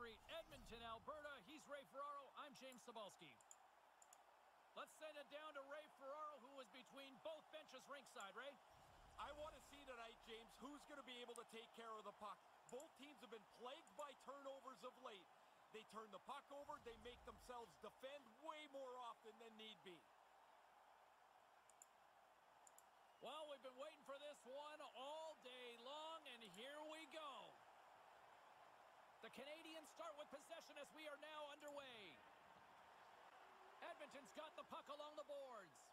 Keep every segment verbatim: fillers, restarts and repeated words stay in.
Street, Edmonton, Alberta. He's Ray Ferraro. I'm James Cebulski. Let's send it down to Ray Ferraro, who was between both benches ringside. Ray? I want to see tonight, James, who's going to be able to take care of the puck. Both teams have been plagued by turnovers of late. They turn the puck over, they make themselves defend way more often than need be. Well, we've been waiting for this one all day long, and here we go. The Canadians start with possession as we are now underway. Edmonton's got the puck along the boards.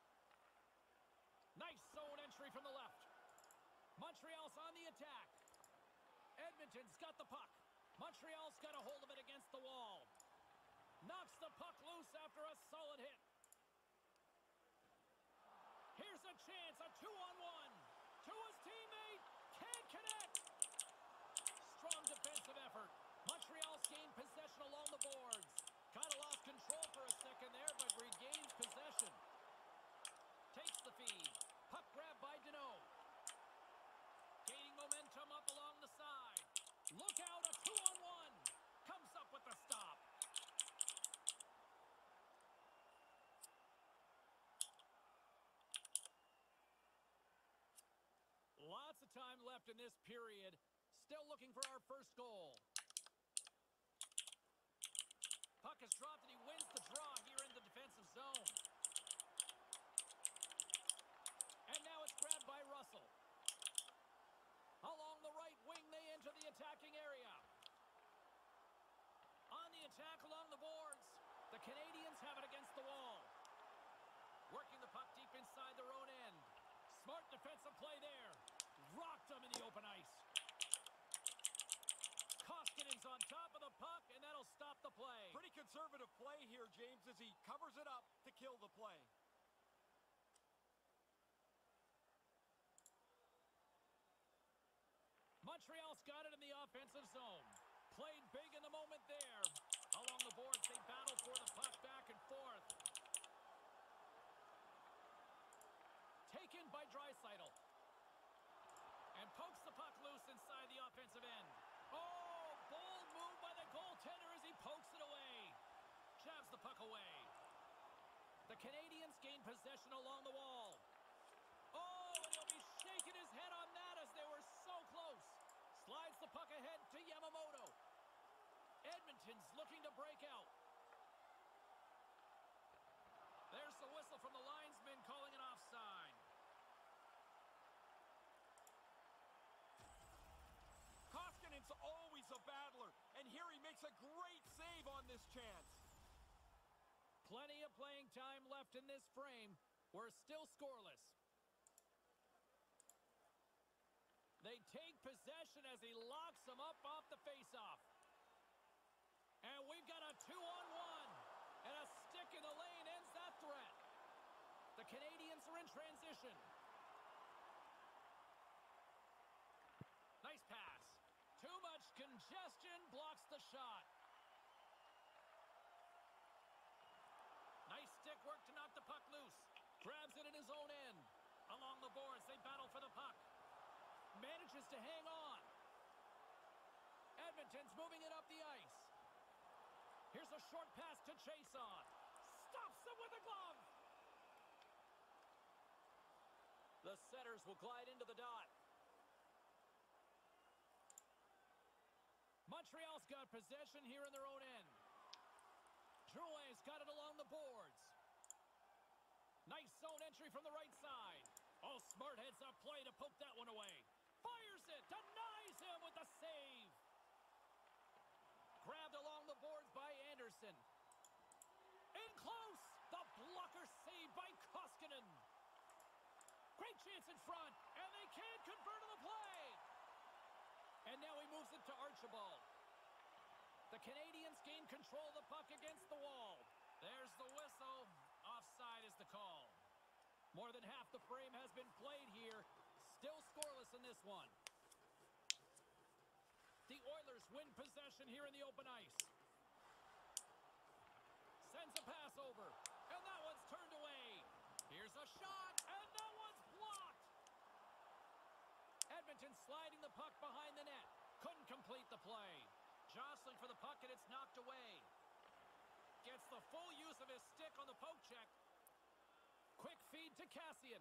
Nice zone entry from the left. Montreal's on the attack. Edmonton's got the puck. Montreal's got a hold of it against the wall. Knocks the puck loose after a solid hit. Here's a chance, a two-on-one. To his teammate, can't connect. Strong defensive effort. Montreal's gained possession along the boards. Kind of lost control for a second there, but regains possession. Takes the feed. Puck grab by Deneau. Gaining momentum up along the side. Look out, a two-on-one. Comes up with the stop. Lots of time left in this period. Still looking for our first goal. Puck is dropped and he wins the draw here in the defensive zone. And now it's grabbed by Russell. Along the right wing, they enter the attacking area. On the attack along the boards. The Canadians have it against the wall. Working the puck deep inside their own end. Smart defensive play there. Rocked them in the open ice. Koskinen's on top of the puck, and that'll stop the play. Pretty conservative play here, James, as he covers it up to kill the play. Montreal's got it in the offensive zone. Played big in the moment there. Along the boards, they battle for the puck back and forth. Taken by Draisaitl. And pokes the puck loose inside the offensive end. Oh, bold move by the goaltender as he pokes it away. Jabs the puck away. The Canadians gain possession along the wall. Oh, and he'll be shaking his head on that as they were so close. Slides the puck ahead to Yamamoto. Edmonton's looking to break out. There's the whistle from the linesman calling an offside. Koskinen's always a battler, and here he makes a great save on this chance. Plenty of playing time left in this frame. We're still scoreless. They take possession as he locks them up off the faceoff. And we've got a two-on-one. And a stick in the lane ends that threat. The Canadians are in transition. Nice pass. Too much congestion blocks the shot. Nice stick work to knock the puck loose. Grabs it in his own end. Along the boards, they battle for the puck. Manages to hang on. Edmonton's moving it up the ice. Here's a short pass to Chiasson. Stops him with a glove. The setters will glide into the dot. Montreal's got possession here in their own end. Drouin's got it along the boards. Nice zone entry from the right side. Oh, smart heads-up play to poke that one away. Fires it, denies him with the save. Grabbed along the boards by Anderson. In close, the blocker saved by Koskinen. Great chance in front, and they can't convert on the play. And now he moves it to Archibald. The Canadians gain control of the puck against the wall. There's the whistle. Offside is the call. More than half the frame has been played here. Still scoreless in this one. The Oilers win possession here in the open ice. Sends a pass over. And that one's turned away. Here's a shot. And that one's blocked. Edmonton sliding the puck behind the net. Couldn't complete the play. Jostling for the puck. full use of his stick on the poke check. Quick feed to Kassian.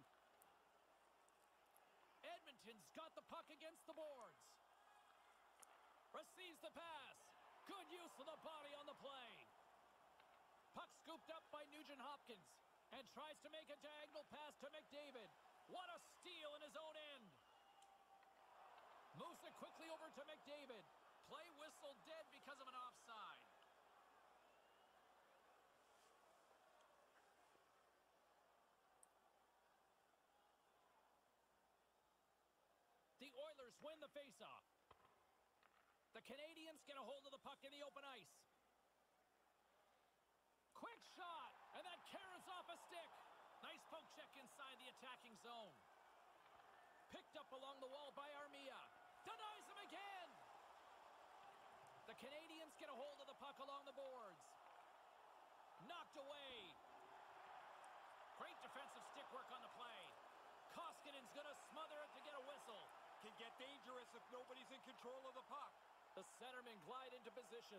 Edmonton's got the puck against the boards. Receives the pass. Good use of the body on the play. Puck scooped up by Nugent-Hopkins and tries to make a diagonal pass to McDavid. What a steal in his own end. Moves it quickly over to McDavid. Play whistle dead because of an offside. The Oilers win the faceoff. The Canadiens get a hold of the puck in the open ice. Quick shot, and that carries off a stick. Nice poke check inside the attacking zone. Picked up along the wall by Armia. Denies him again. The Canadiens get a hold of the puck along the boards. Knocked away. Great defensive stick work on the play. Koskinen's going to smother it to get a whistle. Can get dangerous if nobody's in control of the puck. The centermen glide into position.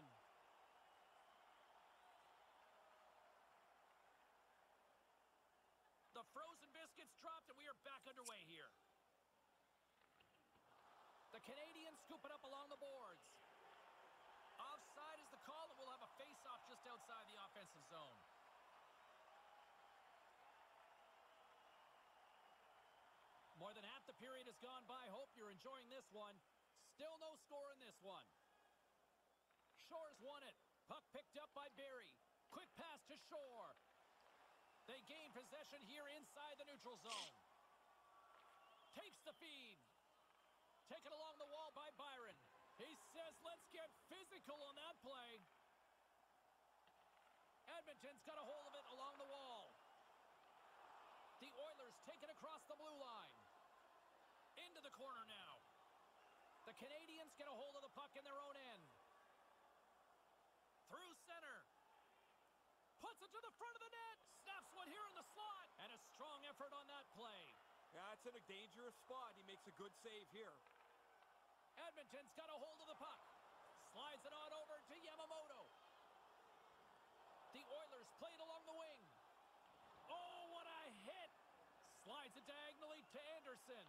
The frozen biscuits dropped, and we are back underway here. The Canadiens scoop it up along the boards. Offside is the call, and we'll have a face-off just outside the offensive zone. More than half the period has gone by. Hope you're enjoying this one. Still no score in this one. Shore's won it. Puck picked up by Barrie. Quick pass to Shore. They gain possession here inside the neutral zone. Takes the feed. Taken along the wall by Byron. He says, let's get physical on that play. Edmonton's got a hold of it along the wall. The Oilers take it across the blue line. Into the corner now. The Canadiens get a hold of the puck in their own end. Through center. Puts it to the front of the net. Snaps one here in the slot. And a strong effort on that play. Yeah, it's in a dangerous spot. He makes a good save here. Edmonton's got a hold of the puck. Slides it on over to Yamamoto. The Oilers play it along the wing. Oh, what a hit. Slides it diagonally to Anderson.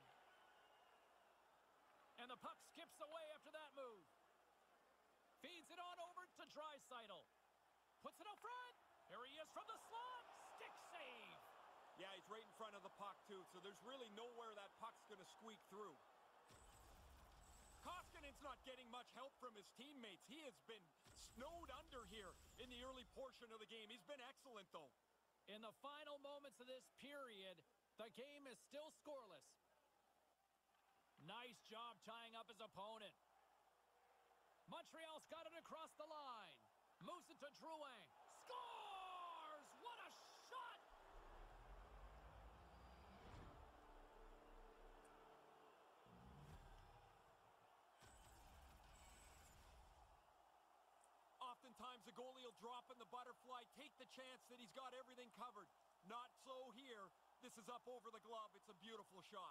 And the puck skips away after that move. Feeds it on over to Draisaitl. Puts it up front. Here he is from the slot. Stick save. Yeah, he's right in front of the puck, too, so there's really nowhere that puck's going to squeak through. Koskinen's not getting much help from his teammates. He has been snowed under here in the early portion of the game. He's been excellent, though. In the final moments of this period, the game is still scoreless. Nice job tying up his opponent. Montreal's got it across the line. Moves it to Drouin. Scores! What a shot! Oftentimes, the goalie will drop in the butterfly, take the chance that he's got everything covered. Not so here. This is up over the glove. It's a beautiful shot.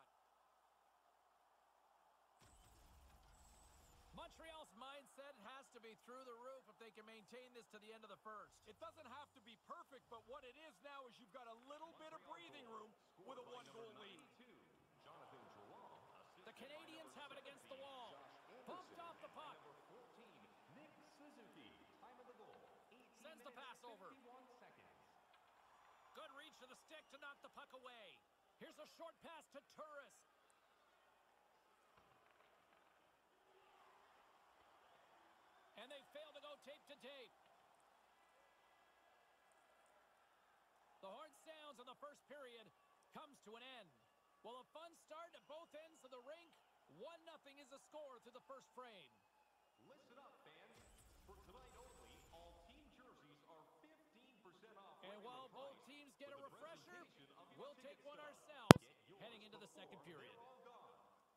Montreal's mindset has to be through the roof if they can maintain this to the end of the first. It doesn't have to be perfect, but what it is now is you've got a little bit of breathing room with a one-goal lead. The Canadiens have it against the wall. Bumped off the puck. Sends the pass over. Good reach to the stick to knock the puck away. Here's a short pass to Turris. And they fail to go tape to tape. The horn sounds in the first period comes to an end. Well, a fun start at both ends of the rink. one nothing is the score through the first frame. Listen up, fans. For tonight only, all team jerseys are fifteen percent off. And while both teams get a With the refresher, presentation of your we'll ticket take one stub. ourselves Get yours heading into the second before period. they're all gone.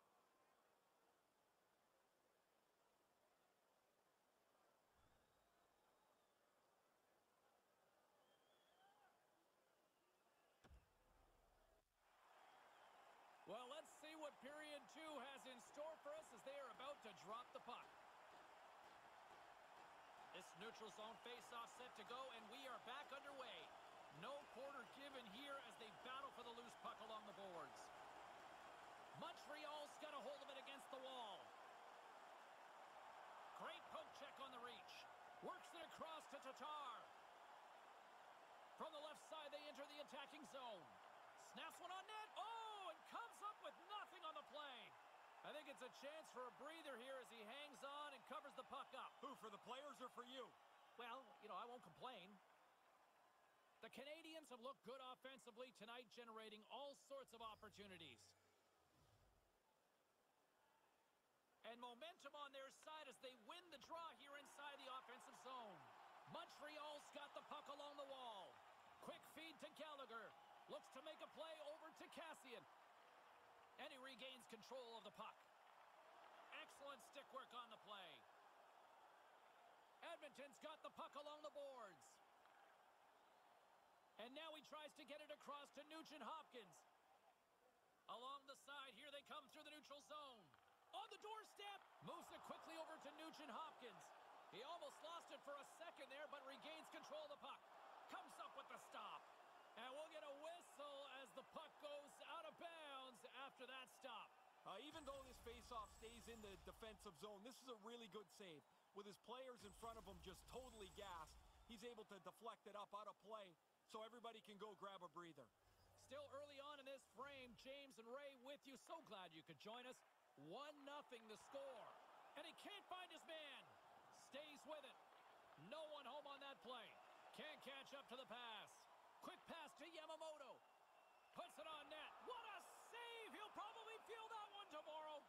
Well, let's see what period two has in store for us as they are about to drop the puck. This new Neutral zone face-off set to go, and we are back underway. No quarter given here as they battle for the loose puck along the boards. Montreal's got a hold of it against the wall. Great poke check on the reach. Works it across to Tatar. From the left side, they enter the attacking zone. Snaps one on net. Oh, and comes up with nothing on the play. I think it's a chance for a breather here as he hangs on and covers the puck up. Who, for the players or for you? Well, you know, I won't complain. The Canadians have looked good offensively tonight, generating all sorts of opportunities. And momentum on their side as they win the draw here inside the offensive zone. Montreal's got the puck along the wall. Quick feed to Gallagher. Looks to make a play over to Kassian. And he regains control of the puck. Excellent stick work on the play. Edmonton's got the puck along the boards. And now he tries to get it across to Nugent Hopkins. Along the side, here they come through the neutral zone. On the doorstep, moves it quickly over to Nugent Hopkins. He almost lost it for a second there, but regains control of the puck. Comes up with the stop. And we'll get a whistle as the puck goes out of bounds after that stop. Uh, even though this faceoff stays in the defensive zone, this is a really good save. With his players in front of him just totally gassed, he's able to deflect it up out of play so everybody can go grab a breather. Still early on in this frame, James and Ray with you. So glad you could join us. one nothing the score. And he can't find his man. Stays with it. No one home on that play. Can't catch up to the pass. Quick pass to Yamamoto. Puts it on net. What a save! He'll probably feel that one tomorrow.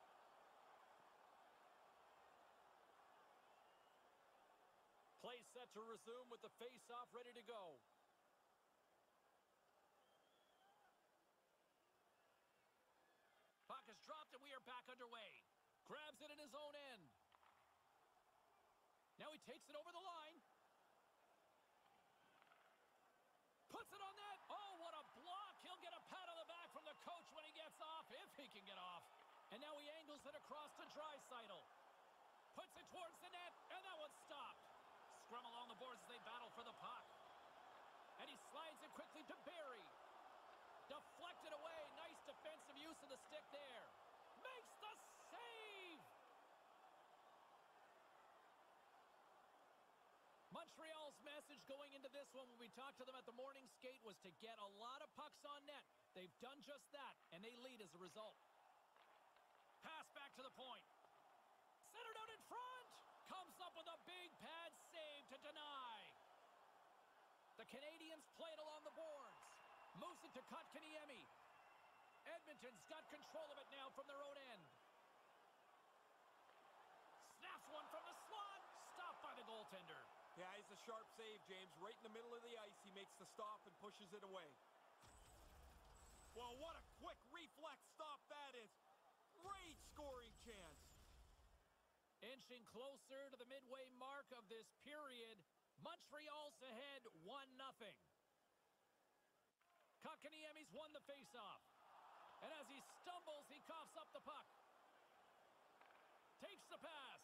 Play set to resume with the face-off ready to go. Puck is dropped and we are back underway. Grabs it in his own end. Now he takes it over the line. Puts it on net. Oh, what a block. He'll get a pat on the back from the coach when he gets off, if he can get off. And now he angles it across to Draisaitl. Puts it towards the net, and that one's stopped. Scrum along the boards as they battle for the puck. And he slides it quickly to Barrie. Deflected away. Nice defensive use of the stick there. Makes the save! Montreal's message going into this one when we talked to them at the morning skate was to get a lot of pucks on net. They've done just that, and they lead as a result. Pass back to the point. Centered out in front. Comes up with a big pad save to deny. The Canadians play it along the boards. Moves it to Kotkaniemi. Edmonton's got control of it now from their own end. Snaps one from the slot. Stopped by the goaltender. Yeah, it's a sharp save, James. Right in the middle of the ice, he makes the stop and pushes it away. Well, what a quick reflex stop that is. Great scoring chance. Inching closer to the midway mark of this period. Montreal's ahead one nothing. Kotkaniemi's won the faceoff. And as he stumbles, he coughs up the puck. Takes the pass.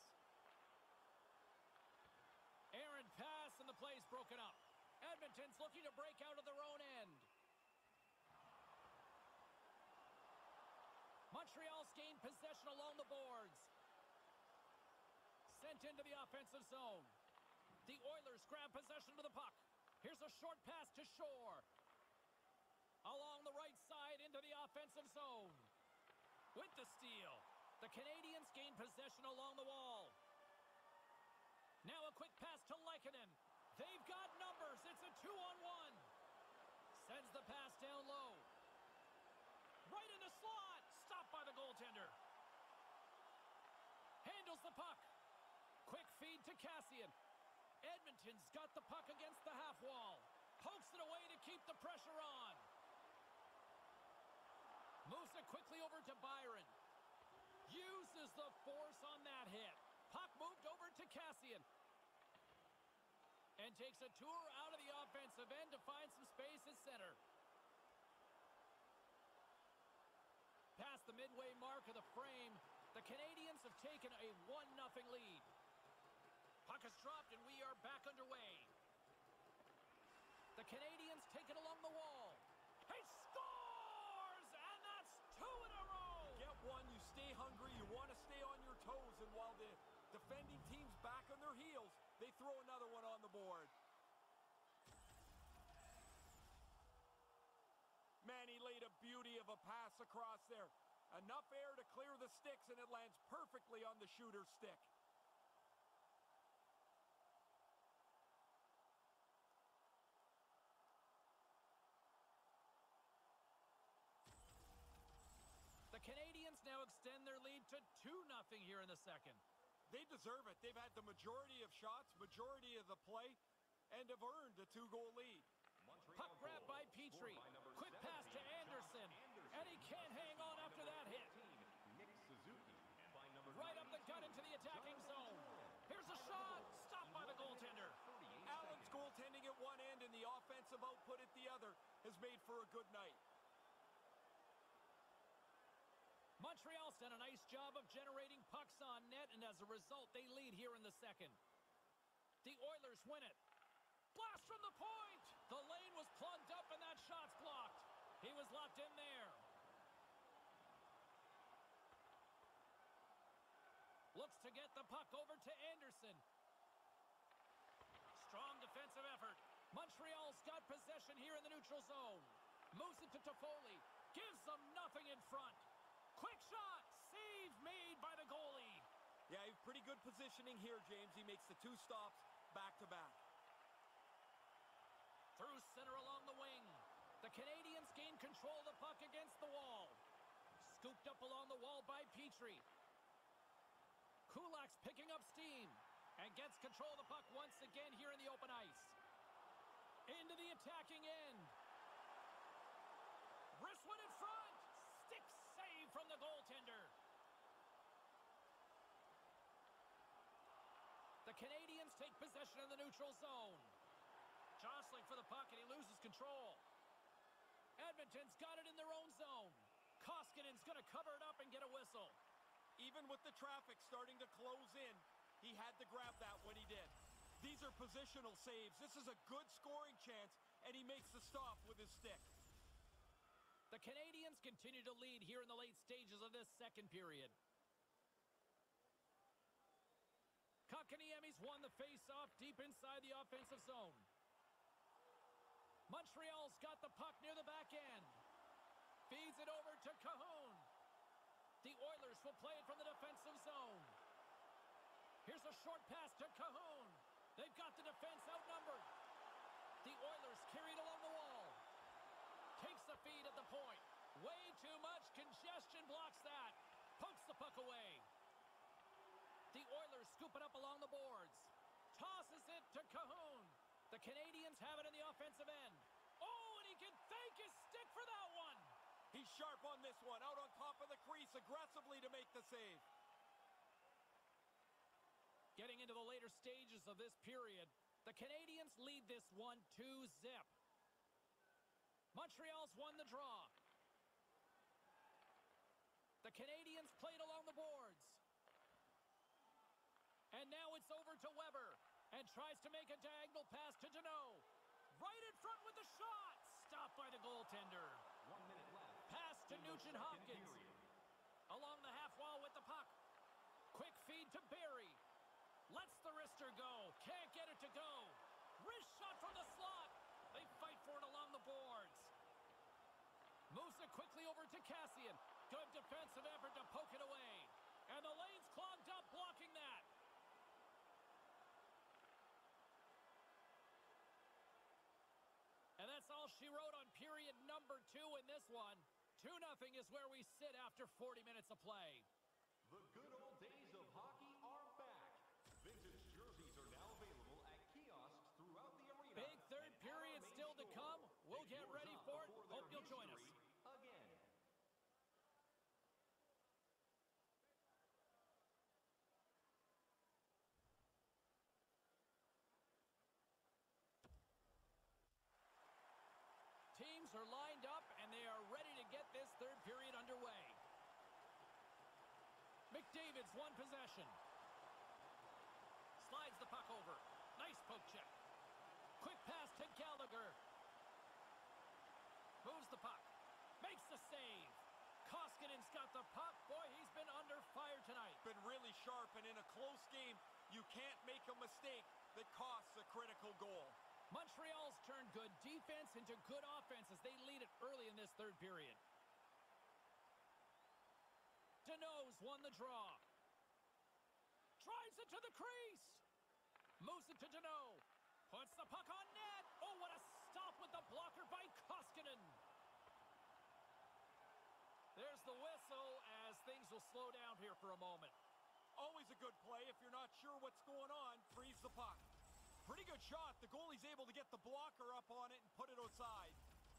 Aaron pass, and the play's broken up. Edmonton's looking to break out of their own end. Montreal's gained possession along the boards. Sent into the offensive zone. The Oilers grab possession of the puck. Here's a short pass to Shore. Along the right side into the offensive zone. With the steal. The Canadians gain possession along the wall. Now a quick pass to Lehkonen. They've got numbers. It's a two-on-one. Sends the pass down low. Right in the slot. Stopped by the goaltender. Handles the puck. Quick feed to Kassian. Edmonton's got the puck against the half wall. Pokes it away to keep the pressure on. Moves it quickly over to Byron. Uses the force on that hit. Puck moved over to Kassian. And takes a tour out of the offensive end to find some space at center. Past the midway mark of the frame, the Canadians have taken a one nothing lead. Puck is dropped, and we are back underway. The Canadians take it along the wall. He scores! And that's two in a row! Get one, you stay hungry, you want to stay on your toes, and while the defending team's back on their heels, they throw another one on the board. Man, he laid a beauty of a pass across there. Enough air to clear the sticks, and it lands perfectly on the shooter's stick. The Canadians now extend their lead to two nothing here in the second. They deserve it. They've had the majority of shots, majority of the play, and have earned a two-goal lead. Montreal Puck grab by goal, Petrie. scored by number Quick pass to seventeen, Anderson. Josh Anderson. And he can't hang on By after number that hit. fourteen, Nick Suzuki. And by number Right up the gut into the attacking zone. Here's a shot. Stopped by the goaltender. Allen's goaltending at one end and the offensive output at the other has made for a good night. Montreal's done a nice job of generating pucks on net, and as a result, they lead here in the second. The Oilers win it. Blast from the point! The lane was plugged up, and that shot's blocked. He was locked in there. Looks to get the puck over to Anderson. Strong defensive effort. Montreal's got possession here in the neutral zone. Moves it to Toffoli. Gives them nothing in front. Quick shot. Save made by the goalie. Yeah, he's pretty good positioning here, James. He makes the two stops back-to-back. Through center along the wing. The Canadians gain control of the puck against the wall. Scooped up along the wall by Petrie. Kulak's picking up steam and gets control of the puck once again here in the open ice. Into the attacking end. Wrist one in front. Stick save from the goaltender. The Canadians take possession in the neutral zone. Jostling for the puck, and he loses control. Edmonton's got it in their own zone. Koskinen's going to cover it up and get a whistle. Even with the traffic starting to close in, he had to grab that when he did. These are positional saves. This is a good scoring chance, and he makes the stop with his stick. The Canadians continue to lead here in the late stages of this second period. Kotkaniemi's won the face-off deep inside the offensive zone. Montreal's got the puck near the back end. Feeds it over to Cahoon. The Oilers will play it from the defensive zone. Here's a short pass to Cahoon. They've got the defense outnumbered. The Oilers carried along the wall. Takes the feed at the point. Way too much congestion blocks that. Pokes the puck away. The Oilers scoop it up along the boards. Tosses it to Cahoon. The Canadians have it in the offensive end. Oh, and he can thank his stick for that one. He's sharp on this one, out on top of the crease aggressively to make the save. Getting into the later stages of this period, the Canadians lead this one two zip. Montreal's won the draw. The Canadians played along the boards. And now it's over to Weber. And tries to make a diagonal pass to Deneau. Right in front with the shot. Stopped by the goaltender. One minute left. Pass to in the Nugent second Hopkins. period. Along the half wall with the puck. Quick feed to Barrie. Lets the wrister go. Can't get it to go. Wrist shot from the slot. They fight for it along the boards. Moves it quickly over to Kassian. Good defensive effort to poke it away. And the lane's clogged up, blocking that. And that's all she wrote on period number two in this one. two nothing is where we sit after forty minutes of play. The good old days of hockey are back. Vintage jerseys are now available at kiosks throughout the arena. Big third and period our main still to store. come. We'll Pick get yours ready up for it. before Hope their you'll join us. history again. Teams are lined up, and they are ready to get this third period underway. McDavid's won possession. Slides the puck over. sharp, and in a close game, you can't make a mistake that costs a critical goal. Montreal's turned good defense into good offense as they lead it early in this third period. Danault's won the draw. Drives it to the crease. Moves it to Danault. Puts the puck on net. Oh, what a stop with the blocker by Koskinen. There's the whistle as things will slow down here for a moment. Always a good play. If you're not sure what's going on, freeze the puck. Pretty good shot. The goalie's able to get the blocker up on it and put it outside.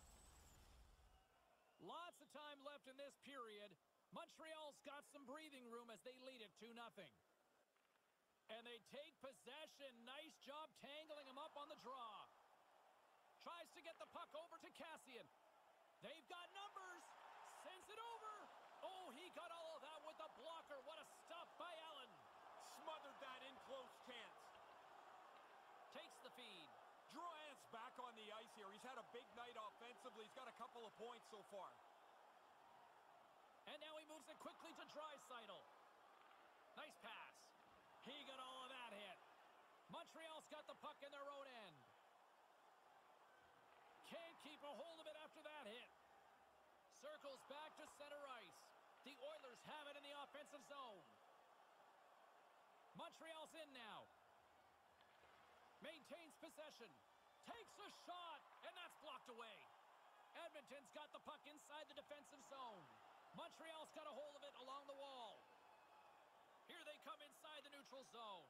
Lots of time left in this period. Montreal's got some breathing room as they lead it two nothing. And they take possession. Nice job tangling him up on the draw. Tries to get the puck over to Kassian. They've got numbers. Sends it over. Oh, he got all of that with the blocker. What a stop by Allen. Smothered that in close chance. Takes the feed. Drouin's back on the ice here. He's had a big night offensively. He's got a couple of points so far. And now he moves it quickly to Draisaitl. Nice pass. He got all of that hit. Montreal's got the puck in their own end. Can't keep a hold of it after that hit. Circles back to center ice. The Oilers have it in the offensive zone. Montreal's in now. Maintains possession. Takes a shot, and that's blocked away. Edmonton's got the puck inside the defensive zone. Montreal's got a hold of it along the wall. Here they come inside the neutral zone.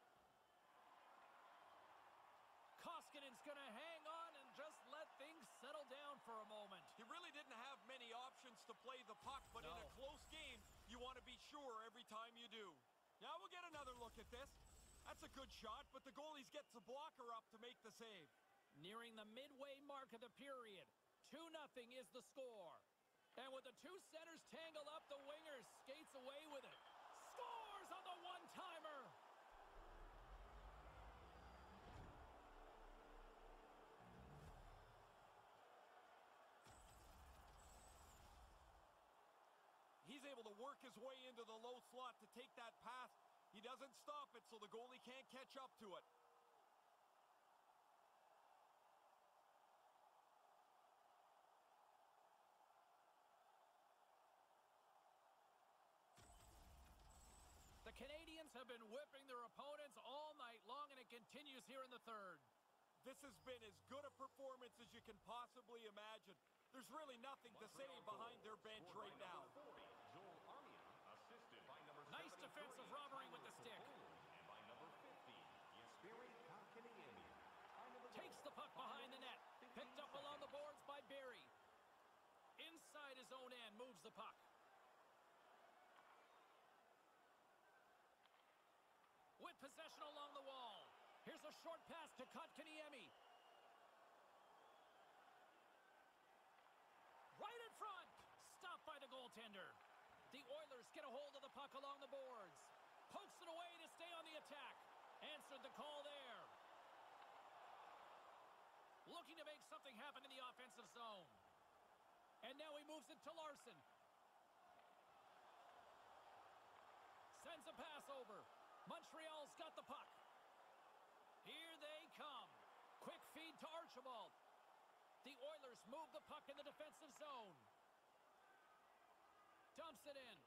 Koskinen's going to hang on and just let things settle down for a moment. He really didn't have many options to play the puck, but No. in a close game, you want to be sure every time you do. Now we'll get another look at this. That's a good shot, but the goalie gets the blocker up to make the save. Nearing the midway mark of the period. two nothing is the score. And with the two centers tangled up, the winger skates away with it. Scores on the one-timer! He's able to work his way into the low slot to take that pass. He doesn't stop it, so the goalie can't catch up to it. The Canadians have been whipping their opponents all night long, and it continues here in the third. This has been as good a performance as you can possibly imagine. There's really nothing to say behind their bench right now. forty, Joel Armia, assisted by number Nice defensive robbery with the stick. And by number fifty, Jesperi Kotkaniemi. Takes the puck behind the net. Picked up along the boards by Barrie. Inside his own end, moves the puck. With possession along the wall. Here's a short pass to Kotkaniemi. Right in front. Stopped by the goaltender. The Oilers get a hold of the puck along the boards. Pokes it away to stay on the attack. Answered the call there. Looking to make something happen in the offensive zone. And now he moves it to Larson. Sends a pass over. Montreal's got the puck. Here they come. Quick feed to Archibald. The Oilers move the puck in the defensive zone. Dumps it in.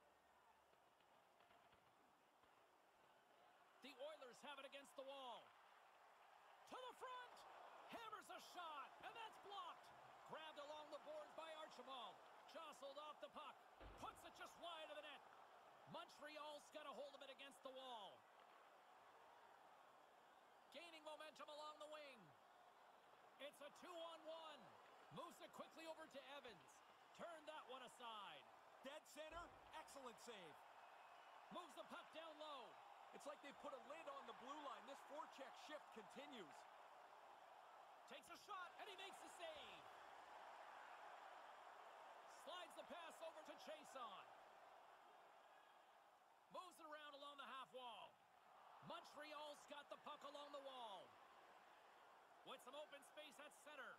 The Oilers have it against the wall. To the front. Hammers a shot, and that's blocked. Grabbed along the boards by Archibald. Jostled off the puck. Puts it just wide of the net. Montreal's got a hold of it against the wall. Gaining momentum along the wing. It's a two-on-one. Moves it quickly over to Evans. Turned that one aside. Dead center, excellent save. Moves the puck down low. It's like they put a lid on the blue line. This forecheck shift continues. Takes a shot, and he makes the save. Slides the pass over to Chason. Moves it around along the half wall. Montreal's got the puck along the wall. With some open space at center.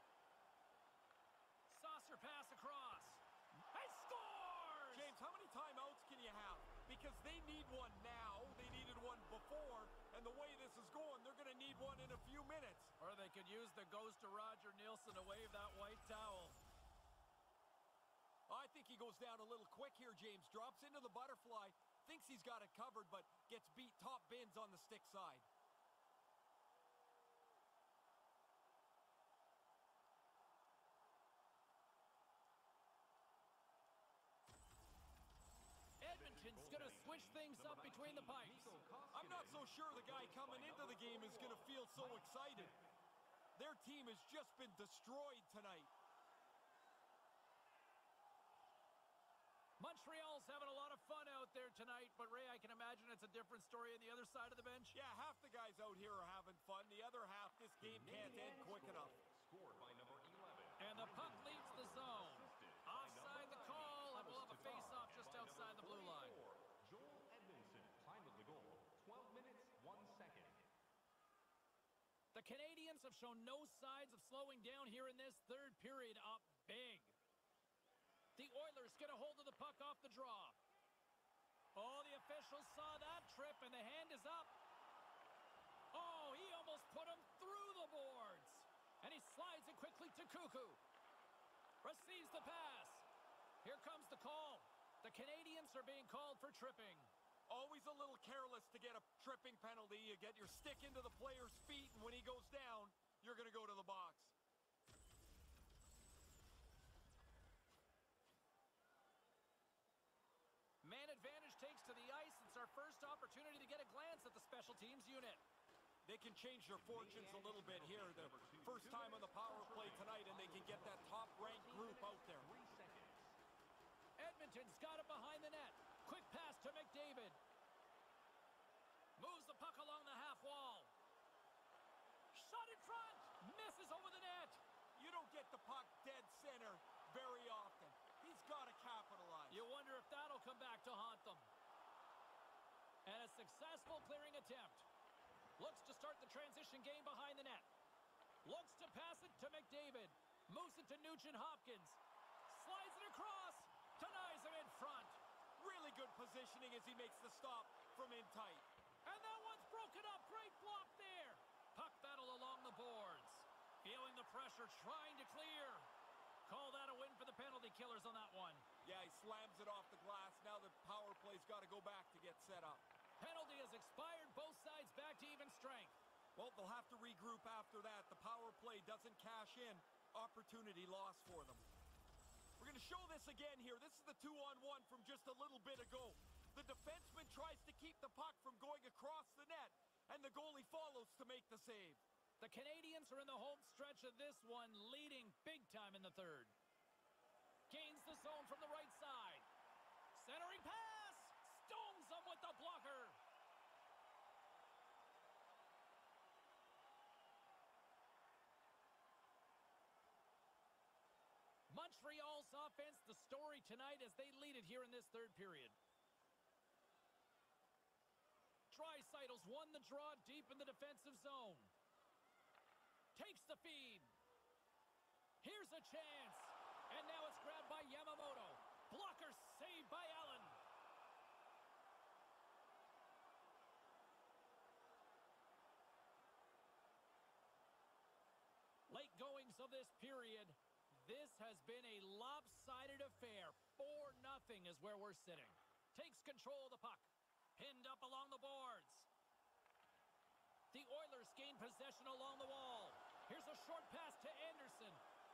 Saucer pass across. And scores! James, how many timeouts can you have? Because because they need one now. They needed one before, and the way this is going, they're going to need one in a few minutes. Or they could use the ghost of Roger Nielsen to wave that white towel. I think he goes down a little quick here, James. Drops into the butterfly, thinks he's got it covered, but gets beat top bins on the stick side. Edmonton's going to switch things up between the pipes. I'm not so sure the guy coming into the game is going to feel so excited. Their team has just been destroyed tonight. Montreal's having a lot of fun out there tonight, but Ray, I can imagine it's a different story on the other side of the bench. Yeah, half the guys out here are having fun. The other half, this game can't end quick enough. Scored by number eleven. And the puck leaves the zone. Offside the call, and we'll have a face-off just outside the blue line. Joel Edmondson, time of the goal, twelve minutes, one second. The Canadians have shown no signs of slowing down here in this third period, up big. The Oilers get a hold of the puck off the draw. Oh, the officials saw that trip, and the hand is up. Oh, he almost put him through the boards. And he slides it quickly to Cuckoo. Receives the pass. Here comes the call. The Canadians are being called for tripping. Always a little careless to get a tripping penalty. You get your stick into the player's feet, and when he goes down, you're going to go to the box. Man advantage takes to the ice. It's our first opportunity to get a glance at the special teams unit. They can change their fortunes a little bit here. The first time on the power play tonight, and they can get that top-ranked group out there. Edmonton's got it behind the net. Quick pass to McDavid. Moves the puck along the half wall. Shot in front. Misses over the net. You don't get the puck dead center very often. He's got to capitalize. You wonder if that'll come back to haunt them. And a successful clearing attempt. Looks to start the transition game behind the net. Looks to pass it to McDavid. Moves it to Nugent-Hopkins. Slides it across. Denies him in front. Really good positioning as he makes the stop from in tight. And that one's broken up. Great block there. Puck battle along the boards. Feeling the pressure, trying to clear. Call that a win for the penalty killers on that one. Yeah, he slams it off the glass. Now the power play's got to go back to get set up. Penalty has expired. Both sides back to even strength. Well, they'll have to regroup after that. The power play doesn't cash in. Opportunity lost for them. We're going to show this again here. This is the two-on-one from just a little bit ago. The defenseman tries to keep the puck from going across the net, and the goalie follows to make the save. The Canadians are in the home stretch of this one, leading big time in the third. Gains the zone from the right side. Centering pass. Stones him with the blocker. Montreal's offense, the story tonight as they lead it here in this third period. Draisaitl's won the draw deep in the defensive zone. Takes the feed. Here's a chance. And now it's grabbed by Yamamoto. Blocker saved by Allen. Late goings of this period. This has been a lopsided affair. four nothing is where we're sitting. Takes control of the puck. Pinned up along the boards. The Oilers gain possession along the wall. Here's a short pass to Anderson.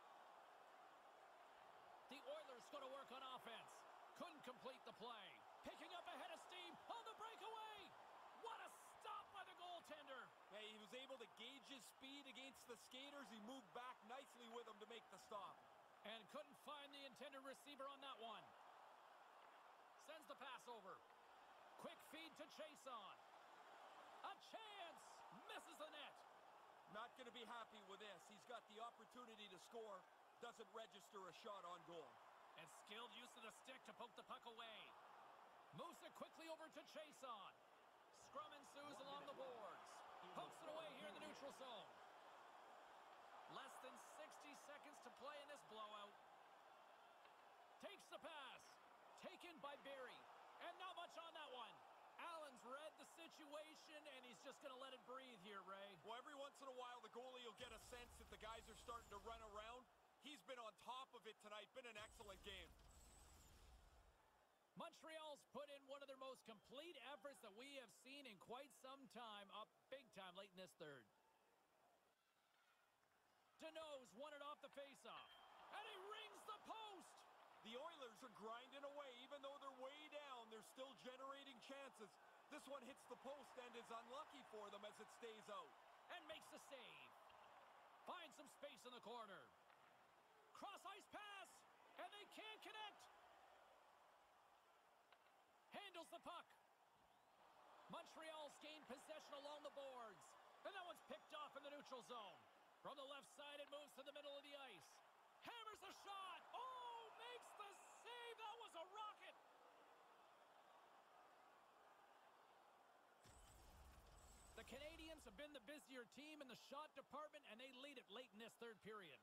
The Oilers go to work on offense. Couldn't complete the play. Picking up ahead of steam on the breakaway. What a stop by the goaltender. Yeah, he was able to gauge his speed against the skaters. He moved back nicely with them to make the stop. And couldn't find the intended receiver on that one. Sends the pass over. Quick feed to Chason. A chance. Misses the net. Not going to be happy with this. He's got the opportunity to score. Doesn't register a shot on goal. And skilled use of the stick to poke the puck away. Moves it quickly over to Chason. Scrum ensues along the boards. Pokes it away here in the neutral zone. Less than sixty seconds to play in this blowout. Takes the pass. Taken by Barrie. And not much on that one. he's just going to let it breathe here, Ray. Well, every once in a while, the goalie will get a sense that the guys are starting to run around. He's been on top of it tonight. Been an excellent game. Montreal's put in one of their most complete efforts that we have seen in quite some time, up big time late in this third. Danault's won it off the faceoff, and he rings the post. The Oilers are grinding away. Even though they're way down, they're still generating chances. This one hits the post and is unlucky for them as it stays out. And makes the save. Finds some space in the corner. Cross-ice pass, and they can't connect. Handles the puck. Montreal's gained possession along the boards. And that one's picked off in the neutral zone. From the left side, it moves to the middle of the ice. Hammers the shot. Oh, makes the save. That was a rocket. The Canadians have been the busier team in the shot department, and they lead it late in this third period.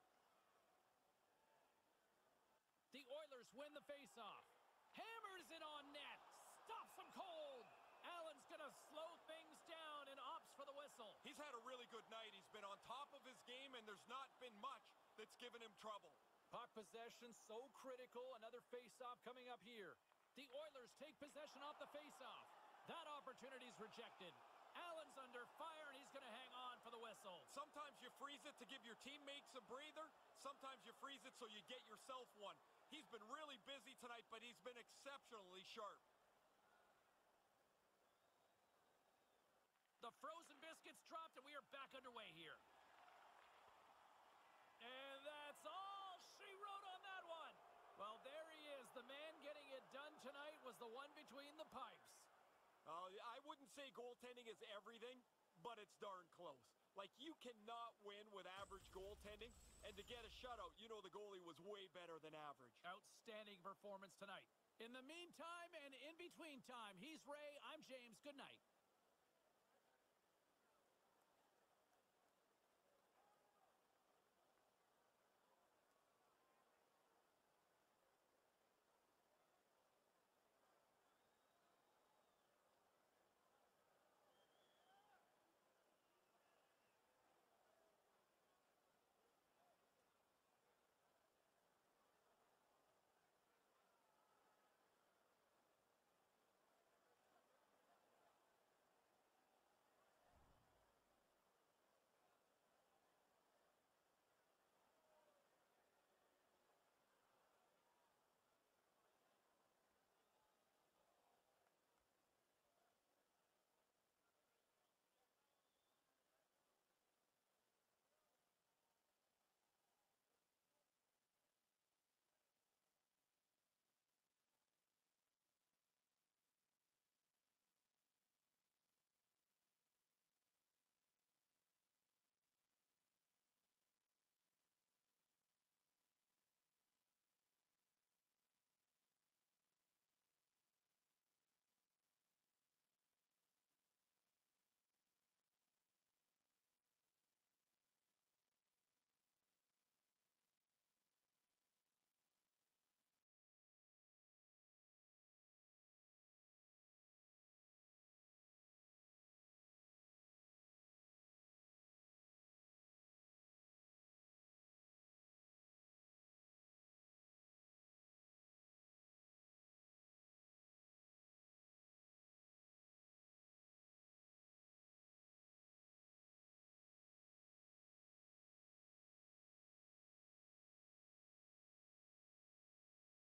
The Oilers win the faceoff. Hammers it on net. Stops them cold. Allen's going to slow things down and opts for the whistle. He's had a really good night. He's been on top of his game, and there's not been much that's given him trouble. Puck possession so critical. Another faceoff coming up here. The Oilers take possession off the faceoff. That opportunity is rejected. Allen's under fire, and he's going to hang on for the whistle. Sometimes you freeze it to give your teammates a breather. Sometimes you freeze it so you get yourself one. He's been really busy tonight, but he's been exceptionally sharp. The frozen biscuits dropped, and we are back underway here. And that's all she wrote on that one. Well, there he is. The man getting it done tonight was the one between the pipes. Uh, I wouldn't say goaltending is everything, but it's darn close. Like, you cannot win with average goaltending, and to get a shutout, you know the goalie was way better than average. Outstanding performance tonight. In the meantime and in between time, he's Ray, I'm James. Good night.